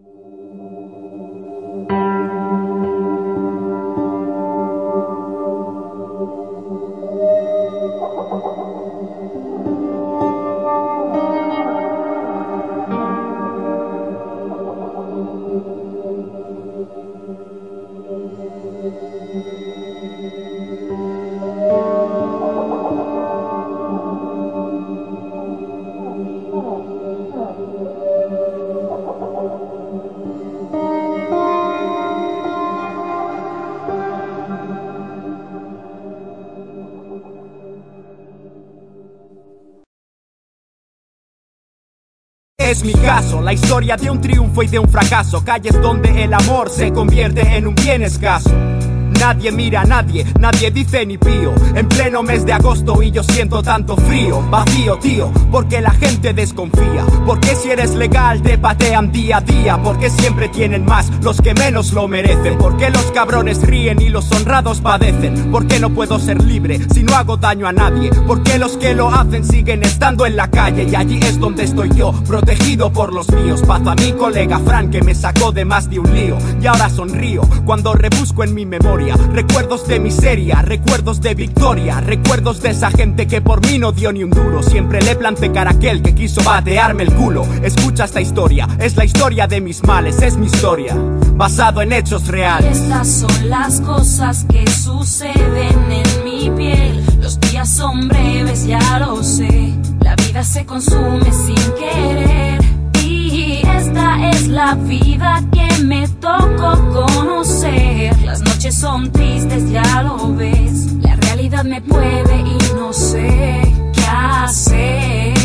Es mi caso, la historia de un triunfo y de un fracaso, calles donde el amor se convierte en un bien escaso. Nadie mira a nadie, nadie dice ni pío. En pleno mes de agosto y yo siento tanto frío. Vacío, tío, porque la gente desconfía. Porque si eres legal te patean día a día. Porque siempre tienen más los que menos lo merecen. Porque los cabrones ríen y los honrados padecen. Porque no puedo ser libre si no hago daño a nadie. Porque los que lo hacen siguen estando en la calle. Y allí es donde estoy yo, protegido por los míos. Paz a mi colega Fran que me sacó de más de un lío. Y ahora sonrío cuando rebusco en mi memoria recuerdos de miseria, recuerdos de victoria, recuerdos de esa gente que por mí no dio ni un duro. Siempre le planté cara a aquel que quiso patearme el culo. Escucha esta historia, es la historia de mis males, es mi historia, basado en hechos reales. Estas son las cosas que suceden en mi piel. Los días son breves, ya lo sé. La vida se consume sin querer. Y esta es la vida que me tocó conocer. Las noches son tristes, ya lo ves. La realidad me puede y no sé qué hacer.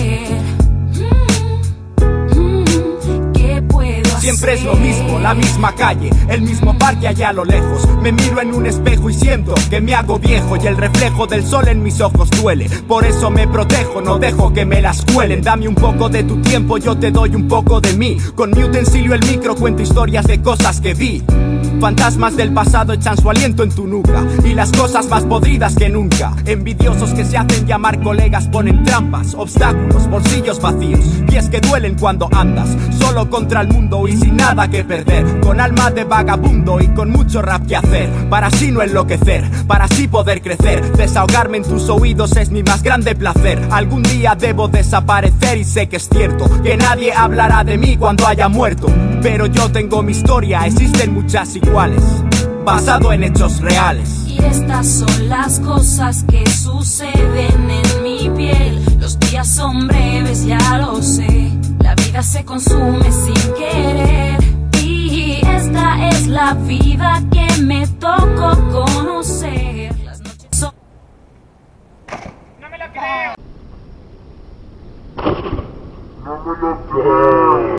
¿Qué puedo hacer? Siempre es lo mismo, la misma calle, el mismo parque allá a lo lejos. Me miro en un espejo y siento que me hago viejo. Y el reflejo del sol en mis ojos duele. Por eso me protejo, no dejo que me las cuelen. Dame un poco de tu tiempo, yo te doy un poco de mí. Con mi utensilio el micro cuento historias de cosas que vi. Fantasmas del pasado echan su aliento en tu nuca. Y las cosas más podridas que nunca. Envidiosos que se hacen llamar colegas ponen trampas, obstáculos, bolsillos vacíos, pies que duelen cuando andas solo contra el mundo y sin nada que perder. Con alma de vagabundo y con mucho rap que hacer. Para así no enloquecer, para así poder crecer. Desahogarme en tus oídos es mi más grande placer. Algún día debo desaparecer y sé que es cierto que nadie hablará de mí cuando haya muerto. Pero yo tengo mi historia, existen muchas iguales, basado en hechos reales. Y estas son las cosas que suceden en mi piel. Los días son breves, ya lo sé. La vida se consume sin querer. Y esta es la vida que me tocó conocer. Las noches son... No me lo creo. No me lo creo.